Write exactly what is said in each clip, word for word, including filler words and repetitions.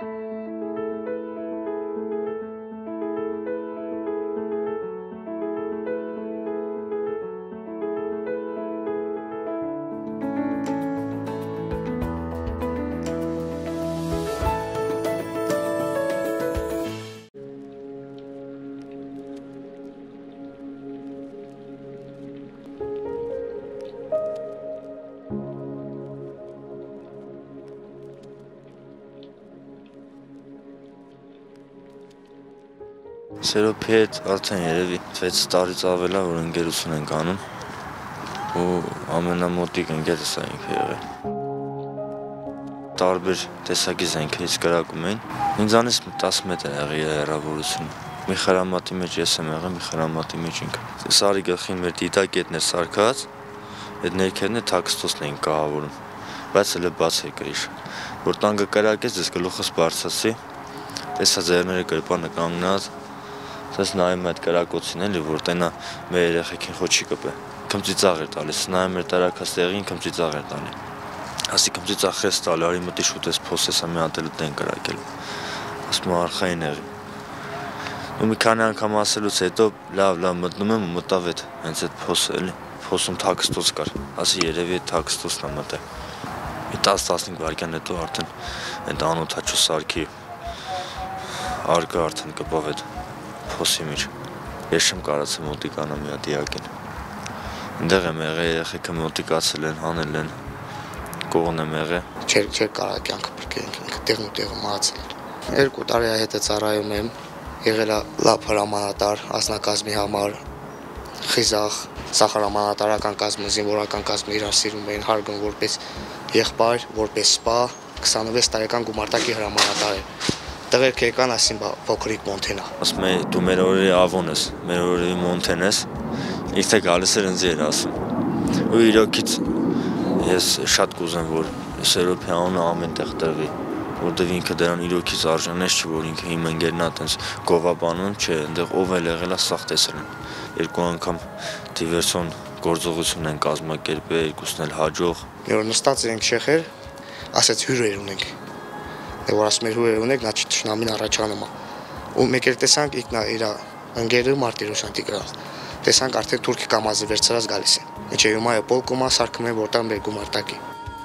Սերոփի հետ արդեն երևի վեց տարից ավել է, որ ընկերություն ենք անում ու ամենամոտիկ ընկերս է ինքը եղել։ Տարբեր տեսակի զենքերից կրակում էին։ Ինձանից տասը մետր եղել իր հեռավորությունը։ Մի խրամատի մեջ ես եմ եղել, մի խրամատի մեջ ինքը։ Սարի գլխին մեր դիտակետն էր սարքած, այդ ներքերն է թաքստոցն էին կահավորում, բայց հələ բաց է կրիշ։ Որ տանկը կրակեց, ես գլուխս բարձրացի, տեսա ձեռները կրպանը կանգնած, Ես նայում այդ կրակոցին էլի, որ տենա մեր երեխեքին խո չի կպե։ Քմծիծաղ էր տալիս, նայում էր տարակած տեղին, քմծիծաղ էր տալի։ Ասի քմծիծաղ ես տալի, արի մտի շուտ ես փոս ես մի հատ էլ տեն կրակել։ Ասում արխային եղի։ Ու մի քանի անգամ ասելուց հետո լավ լավ մտնում եմ ու մտավ այդ հենց այդ փոսը էլի։ Փոսում թաքստոց կար։ Ասի երևի այդ թաքստոցն է մտել։ Մի տասը տասնհինգ վայրկյան հետո արդեն այդ անօթաչու սարքի արկը արդեն կպավ այդ փոսի մեջ։ Ես չեմ կարացել մոտիկանալ մի հատ դիակին։ Այնտեղ եմ եղել, երեխեքը մոտիկացել են, հանել են, կողն եմ եղել։ Չէր չէր կարա կյանքը բրկել, ինքը տեղն ու տեղը մահացել էր։ Երկու տարի հետը ծառայում եմ, եղել է լավ հրամանատար, անձնակազմի համար, խիզախ, սախարամանատարական կազմը, զինվորական կազմը իրար սիրում էին, հարգում որպես եղբայր, որպես սպա, քսանվեց տարեկան գումարտակի հրամանատար էր։ Տղերք եկան, ասին փոքրիկ Մոնթենա։ Ասում է դու մեր օրերի ավոն ես, մեր օրերի Մոնթեն ես։ Ինքը գալիս էր ինձ էր ասում։ Ու իրոքից ես շատ կուզեմ, որ Սերոփի անունը ամենտեղ տրվի, որտեղ ինքը դրան իրոքից արժանես չի, որ ինքը իմ ընկերն է այտենց գովաբանում, չէ, այնտեղ ով էլ եղել է սաղ տեսել են։ Երկու անգամ դիվերսիոն գործողություն են կազմակերպել, երկուսն էլ հաջող։ Մի օր նստած ենք շեխեր, ասեց հյուրեր ունենք։ Դե որ ասում էր հյուրեր ունենք, նա չի թշնամին առաջանում է։ Ու մեկ էլ տեսանք ինքնա իր ընկերը Մարտիրոսյանտի գրած։ Տեսանք արդեն թուրքի կամազի վերցրած գալիս է։ Ինչե հիմա է պոլկոմա սարքում են որտեղ մեր գումարտակի։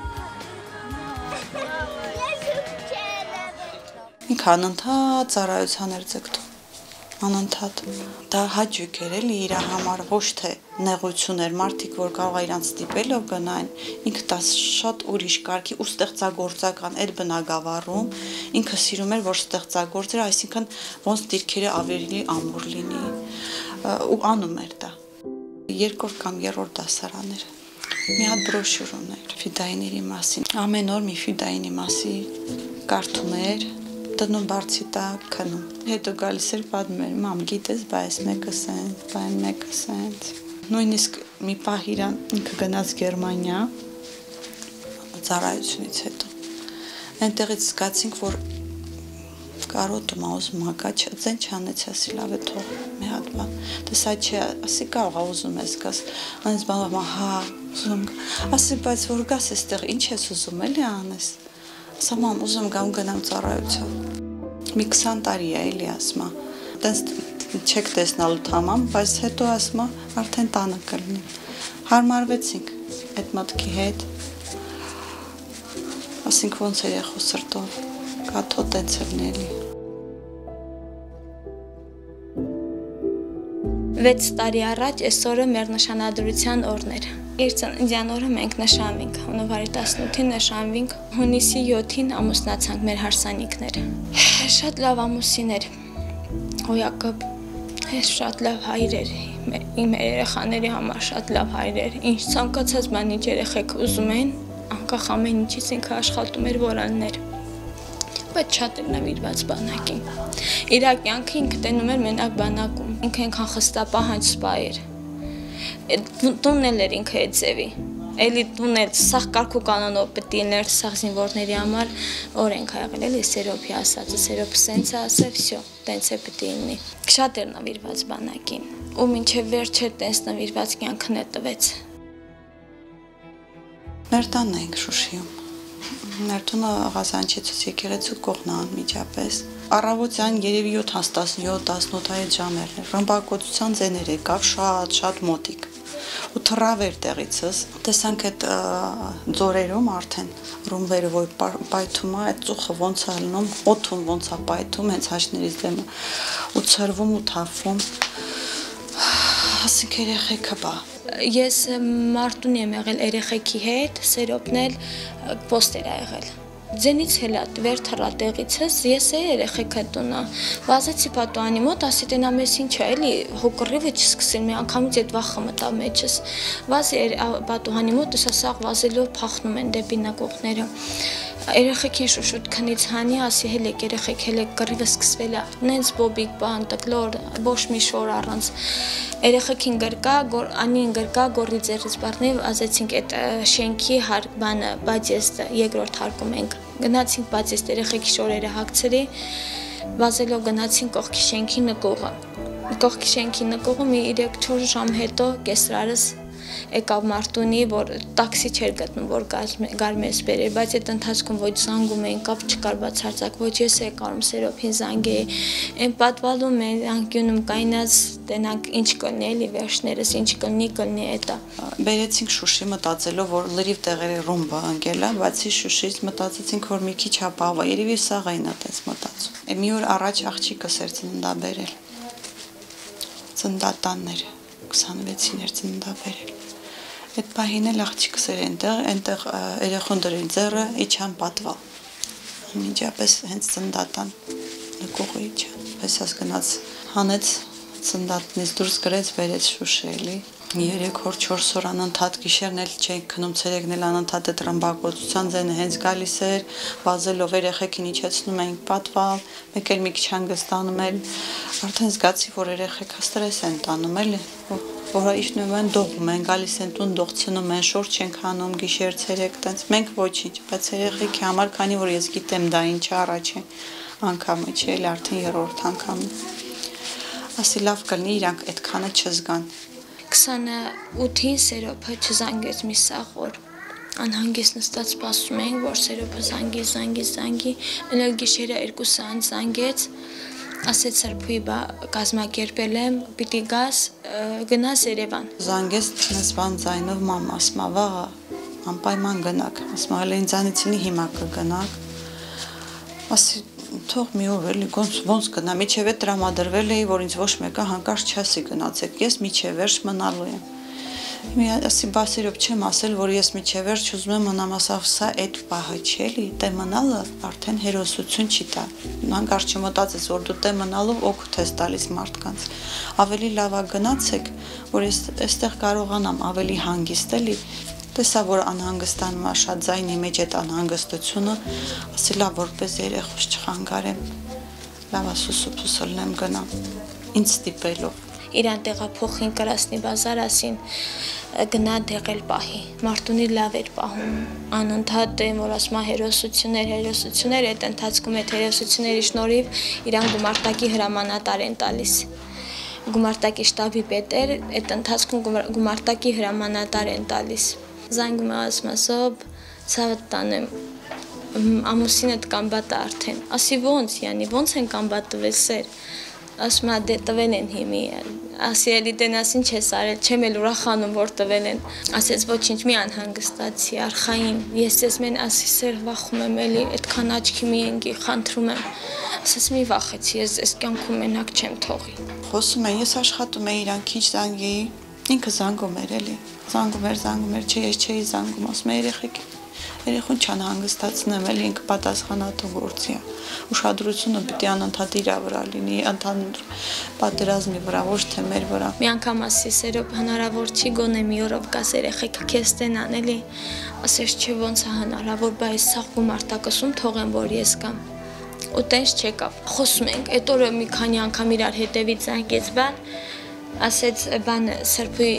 Ինքը անընդհատ ծառայության էր ձգտում, անընդհատ։ Դա հաճույք էր էլի իր համար, ոչ թե նեղություն էր, մարդիկ, որ կարող է իրանց ստիպելով գնային, ինքը դա շատ ուրիշ կարգի ու ստեղծագործական այդ բնագավառում, ինքը սիրում էր, որ ստեղծագործեր, այսինքն ոնց դիրքերը ավելի ամուր լինի, ու անում էր դա։ Երկրորդ կամ երրորդ դասարան էր։ Մի հատ բրոշյուր ուներ ֆիդայիների մասին, ամեն օր մի ֆիդայինի մասի կարդում էր, դնում բարձի տակ, քնում։ Հետո գալիս էր պատմում էր, մամ, գիտես, բա այս մեկը սենց, բա այն մեկը սենց։ Նույնիսկ մի պահ իրան ինքը գնաց Գերմանիա ծառայությունից հետո։ Այնտեղից զգացինք, որ կարոտում ա ուզում ակա, ձեն չանեց, ասի լավ է թող մի հատ բան։ Տեսա չէ, ասի կարող ա ուզում ես գաս, անես բան, հա, ուզում գա։ Ասի, բայց որ գաս այստեղ, ինչ ես ուզում էլի անես։ Ասա մամ, ուզում գամ գնամ ծառայության։ Մի քսան տարի է էլի ասма։ Տենց չեք տեսնալու թամամ, բայց հետո ասма արդեն տանը կլինի։ Հարմարվեցինք այդ մտքի հետ։ Ասինք ոնց էր եղու սրտով, կաթո տենց էր էլի։ վեց տարի առաջ այս օրը մեր նշանադրության օրն էր։ Իր ծննդյան օրը մենք նշանվինք, հունվարի տասնութին նշանվինք, հունիսի յոթին ամուսնացանք մեր հարսանիքները։ Շատ լավ ամուսին էր, հոյակը շատ լավ հայր էր, իմ երեխաների համար շատ լավ հայր էր, ինչ ցանկացած բան ինչ երեխեք ուզում են, անկախ ամեն ինչից ինքը աշխատում էր որաններ, բայց շատ էր նվիրված բանակին։ Իր կյանքը ինքը տենում էր մենակ բանակում, ինքը այնքան խստապահանջ սպա էր։ Տունն էլ էր ինքը այդ ձևի, էլի տուն էլ սաղ կարգու կանոնով պետք է լիներ սաղ զինվորների համար օրենք ա եղել, էլի Սերոփի ասածը, Սերոփը սենց է ասել, վсё, տենց է պետք է լինի։ Շատ էր նվիրված բանակին, ու մինչև վերջ էր տենց նվիրված կյանքն է տվեց։ Մեր տանն էինք Շուշիում, Ներդունը Ղազանչից եկեղեցու կողմն անմիջապես։ Առավոտյան երևի յոթ տասնյոթ տասնութ ժամեր էր։ Ռմբակոծության ձեներ եկավ շատ շատ մոտիկ։ Ու թռավեր տեղիցս։ Տեսանք այդ ձորերում արդեն ռումբերը որ պայթում է, այդ ծուխը ոնց է ալնում, օդում ոնց է պայթում, հենց հաշներից դեմը ու ցրվում ու թափվում։ Ասենք երեխեքը բա։ Ես մարտուն եմ եղել երեխեքի հետ, Սերոպն էլ պոստեր ա եղել։ Ձենից հելա վեր թռա տեղիցս, ես է երեխեքը տունը։ Վազեցի պատուհանի մոտ, ասի տենա մեզ ինչ է, էլի հոկռիվը չսկսին, մի անգամից այդ վախը մտա մեջս։ Վազի պատուհանի մոտ, ասա սաղ վազելով փախնում են դեպի նկողները։ Երեխեքին շուշուտ քնից հանի, ասի հելեք երեխեք, հելեք կռիվը սկսվել է։ Նենց բոբիկ բան, տկլոր, ոչ մի շոր առանց։ Երեխեքին գրկա, անին գրկա, գորի ձեռից բառնեվ ազեցինք այդ շենքի բանը, բաջեստը, երկրորդ հարկում ենք։ Գնացինք բաջեստ երեխեքի շորերը հագցրի, վազելով գնացինք կողքի շենքի նկողը։ Կողքի շենքի նկողը մի երեք չորս ժամ հետո կեսրարս եկավ Մարտունի, որ տաքսի չէր գտնում, որ գար մեզ բերեր, բայց այդ ընթացքում ոչ զանգում էին, կապ չկար բացարձակ, ոչ ես է կարում Սերոփին զանգեի, այն պատվալում են անկյունում կայնած, տենանք ինչ կլնի էլի վերջներս, ինչ կլնի, կլնի էտա։ Բերեցինք Շուշի մտածելով, որ լրիվ տեղերի ռումբը ընկել է, բացի Շուշից մտածեցինք, որ մի քիչ ապահով է, երևի սաղ էին այդպես մտածում։ Մի օր առաջ աղջիկս էր ծննդաբերել, ծննդատաններ, քսանվեցին էր ծննդաբերել։ Այդ պահին էլ աղջիկս էր այնտեղ, այնտեղ երեխուն դրին ձեռը իջան պատվալ։ Միջապես հենց ծննդատան նկողը իջան։ Եսաս գնաց հանեց ծննդատնից դուրս գրեց բերեց Շուշի էլի։ Երեք օր չորս օր անընդհատ գիշերն էլ չէինք քնում, ցերեկն էլ անընդհատ այդ ռմբակոծության ձենը հենց գալիս էր, վազելով երեխեքին իջեցնում էինք պատվալ, մեկ էլ մի քիչ հանգստանում էլ, արդեն զգացի, որ երեխեքը ստրես են տանում էլի, որը իջնում են դողում են, գալիս են տուն դողցնում են, շորջ չենք հանում գիշեր ցերեկ տենց, մենք ոչինչ, բայց երեխեքի համար, քանի որ ես գիտեմ դա ինչ առաջ է, անգամը չէ, էլ արդեն երրորդ անգամն է։ Ասի լավ կլինի իրանք այդքանը չզգան։ քսանութին Սերոփը չզանգեց մի սաղ օր, անհանգիստ նստած սպասում էինք, որ Սերոփը զանգի, զանգի, զանգի, մենակ գիշերը երկուսը անց զանգեց, ասեց Սրբուի բա կազմակերպել եմ, պիտի գաս, գնաս Երևան։ Զանգեց նսվան ձայնով մամ, ասմա վաղը անպայման գնաք, ասմա հələ ինձանիցինի հիմա կգնաք, ասի թող մի օր էլի ոնց գնա, միջև է տրամադրվել էի, որ ինձ ոչ մեկը հանկարծ չասի գնացեք, ես միջև վերջ մնալու եմ։ Մի ասի բա Սերոփ չեմ ասել, որ ես միջև վերջ ուզում եմ մնամ, ասավ սա այդ պահը չէ էլի, տե մնալը արդեն հերոսություն չի տա։ Հանկարծ չմտածես, որ դու տե մնալով օգուտ ես տալիս մարդկանց։ Ավելի լավ է գնացեք, որ ես այստեղ կարողանամ ավելի հանգիստ էլի։ Տեսա, որ անհանգստանում է շատ ձայնի մեջ այդ անհանգստությունը, ասի լավ որպես երեխուս չխանգարեմ, լավ ասուսուփուս ելնեմ գնամ, ինձ ստիպելով։ Իրան տեղափոխին Կրասնի բազար ասին գնա դեղել պահի, Մարտունի լավ էր պահում, անընդհատ են, որ ասма հերոսություններ, հերոսություններ, այդ ընթացքում այդ հերոսությունների շնորհիվ իրան գումարտակի հրամանատար են տալիս։ Գումարտակի շտաբի պետեր, այդ ընթացքում գումարտակի հրամանատար են տալիս։ Զանգում է ասում ասոբ, ցավդ տանեմ, ամուսինդ կամբատ է արդեն, ասի ոնց, յանի, ոնց են կամբատ տվել սեր, ասում է դե տվել են հիմի, ասի էլի դենաս ինչ ես արել, չեմ էլ ուրախանում, որ տվել են, ասեց ոչինչ մի անհանգստացի, արխային, ես ես մեն ասի սեր վախում եմ էլի, այդքան աչքի մի ենգի, խանդրում եմ, ասես մի վախեցի, ես ես կյանքում մենակ չեմ թողի։ Խոսում եմ, ես աշխատում եմ իրան քիչ զանգեի, ինքը զանգում էր էլի, զանգում էր, զանգում էր, չէ, ես չէի զանգում, ասում եմ երեխեք, երեխուն չանհանգստացնեմ էլ ինքը պատասխանատու գործի է, ուշադրությունը պիտի անընդհատ իրա վրա լինի, ընդհանուր պատերազմի վրա, ոչ թե մեր վրա։ Մի անգամ ասի Սերոփ հնարավոր չի գոնե մի օրով գաս երեխեքը քեզ տենան էլի, ասես չէ ոնց է հնարավոր, բայց սաղ գումարտակսում թողեմ, որ ես կամ։ Ու տենց չեկավ։ Խոսում ենք, այդ օրը մի քանի անգամ իրար հետևից զանգեց բան, ասեց բան Սրբուի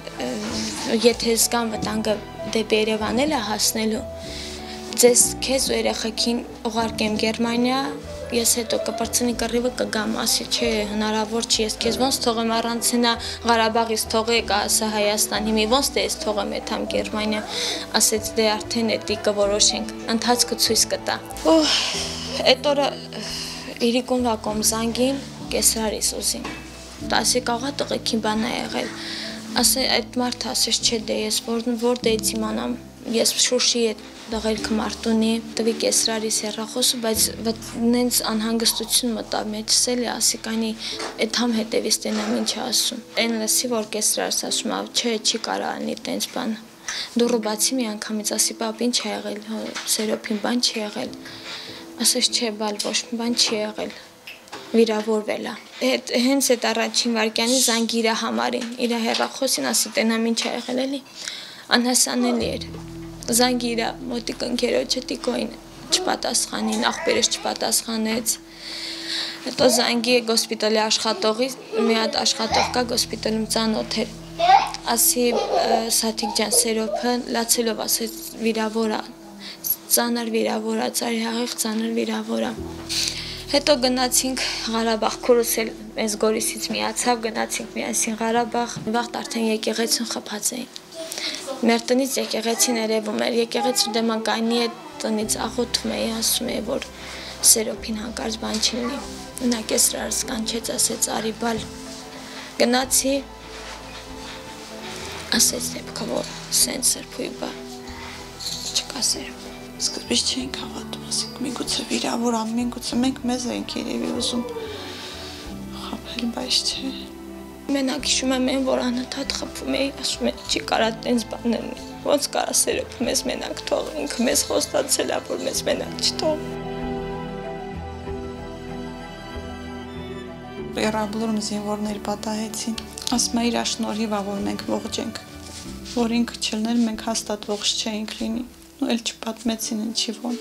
եթե զգան վտանգը դեպի Երևան էլ է հասնելու, ձեզ քեզ ու երեխեքին ուղարկեմ Գերմանիա, ես հետո կպրծնի կռիվը կգամ, ասի չէ, հնարավոր չի, ես քեզ ոնց թողեմ առանցնա Ղարաբաղից թողեք, ասա Հայաստան, հիմի ոնց դե ես թողեմ այդամ Գերմանիա, ասեց դե արդեն էդի կորոշենք, ընթացքը ցույց կտա։ Ու այդ օրը իրիկուն վակոմ զանգին, կեսրարիս ուզին։ Տասի կաղա տղեկին բան է եղել։ Ասե այդ մարդը ասես չէ դե ես որտեղից իմանամ, ես Շուշի հետ դղել կմարտունի, տվի կեսրարիս հեռախոսը, բայց նենց անհանգստություն մտավ մեջս էլի, ասի կանի այդ համ հետևից տենամ ինչ ասում։ Այն լսի, որ կեսրարս ասում, չէ, չի կարա անի տենց բան։ Դուրը բացի մի անգամից, ասի պապ ինչ է եղել, Սերոփին բան չի եղել։ Ասես չէ, բալ ոչ մի բան չի եղել։ Վիրավորվել է։ Հենց այդ առաջին վարքյանի զանգի իր համարին, իր հեռախոսին ասի տենամ ինչ է եղել էլի։ Անհասանելի էր։ Զանգի իր մոտիկ ընկերոջը տիկոին չպատասխանին, աղբերս չպատասխանեց։ Հետո զանգի գոսպիտալի աշխատողի, մի հատ աշխատող կա գոսպիտալում ծանոթ էր։ Ասի Սաթիկ ջան Սերոփը լացելով ասեց վիրավոր է, ծանր վիրավոր է, ծարի հաղեղ ծանր վիրավոր է։ Հետո գնացինք Ղարաբաղ, քուրս էլ մեզ Գորիսից միացավ, գնացինք միասին Ղարաբաղ, վաղտ արդեն եկեղեցուն խփած էին։ Մեր տնից եկեղեցին երևում էր, եկեղեցու դեմակայանի հետ տնից աղոթում էի, ասում էի, որ Սերոփին հանկարծ բան չլինի։ Նա կեսրարս կանչեց, ասեց արի բալ։ Գնացի, ասեց դեպքը, որ սենց սրբույի բա, չկա Սերոփ։ Սկզբից չէինք հավատում, ասենք միգուցե վիրավոր ամ, միգուցե մենք մեզ ենք երևի ուզում խաբել, բայց չէ։ Մենակ հիշում եմ այն, որ անընդհատ խփում էի, ասում էի, չի կարա տենց բան լինի, ոնց կարա Սերոփը մեզ մենակ թողի, ինքը մեզ խոստացել է, որ մեզ մենակ չթողի։ Էրաբլուրում զինվորներ պատահեցին, ասում է իր շնորհիվ է, որ մենք ողջ ենք, որ ինքը չլներ, մենք հաստատ ողջ չէինք լինի։ Ու էլ չպատմեցին ինչի ոնց։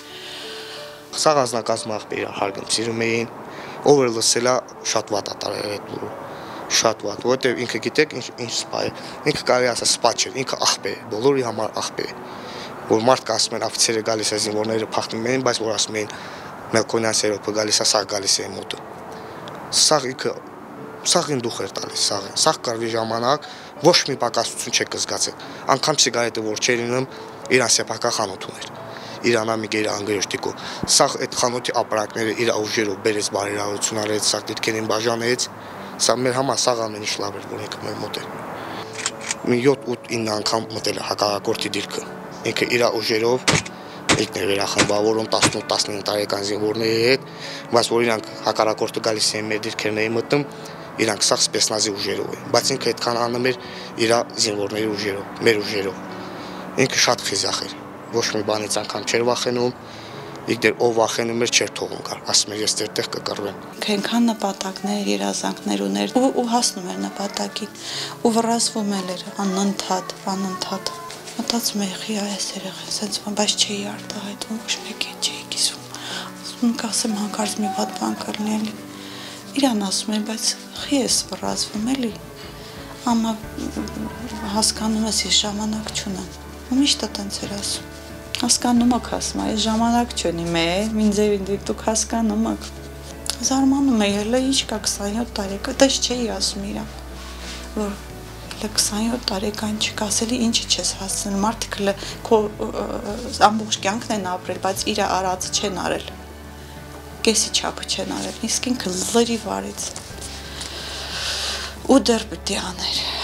Սա անձնակազմը աղբերի հարգում սիրում էին, ով էր լսել է շատ վատ է տարել այդ լուրը, շատ վատ, որովհետև ինքը գիտեք ինչ սպա է, ինքը կարելի ասա սպա չէր, ինքը աղբեր է, բոլորի համար աղբեր է, որ մարդը ասում են աֆիցերը գալիս է զինվորները փախնում էին, բայց որ ասում էին Մելքոնյան Սերոփը գալիս է, սաղ գալիս է մոտը։ Սաղ ինքը սաղին դուխ էր տալիս, սաղին, սաղ կարվի ժամանակ ոչ մի պակասություն չեք զգացել, անգամ սիգարետը որ չէր ինում, իրան սեփական խանութ ուներ, իրան ամիգ էր անգրեջ տիկո, սաղ այդ խանութի ապարակները իր ուժերով բերեց բարերարություն արեց, սաղ դիտքերին բաժանեց, սա մեր համար սաղ ամեն ինչ լավ էր, որ ինքը մեր մոտ էր։ Մի յոթ ութ ինը անգամ մտել է հակառակորդի դիրքը, ինքը իր ուժերով ինքն էր վերախմբավորում տասնութ տասնինը տարեկան զինվորների հետ, բայց որ իրանք հակառակորդը գալիս էին մեր դիրքերների մտնում, իրանք սաղ սպեսնազի ուժերով էին, բայց ինքը այդքան անում էր իր զինվորների ուժերով, մեր ուժերով։ Ինքը շատ խիզախ էր, ոչ մի բանից անգամ չէր վախենում, իգդեր ով վախենում էր չէր թողում կար, ասում էր ես դերտեղ կկռվեմ։ Քենքան նպատակներ, երազանքներ ուներ ու հասնում էր նպատակին, ու վռազվում էր անընդհատ, անընդհատ։ Մտածում էի խի այս երեխա, ասենց բայց չէի արտահայտվում, ոչ մեկի չէի կիսում։ Ասում կասեմ հանկարծ մի վատ բան կլինի էլի։ Իրան ասում եմ, բայց խի ես վռազվում էլի։ Ամա հասկանում ես ես ժամանակ չունեմ։ Ու միշտ տենց էր ասում։ Հասկանում եք ասում, այս ժամանակ չունի մե, ինձ դուք հասկանում եք։ Զարմանում էի, հələ ինչ կա քսանյոթ տարեկան, դες չէի ասում իրան, որ քսանյոթ տարեկան չկա, ասելի ինչի չես հասցնել, մարդիկ քո ամբողջ կյանքն են ապրել, բայց իր արածը չեն արել, կեսի չափը չեն արել, իսկ ինքը լրիվ արեց ու դեռ պիտի աներ։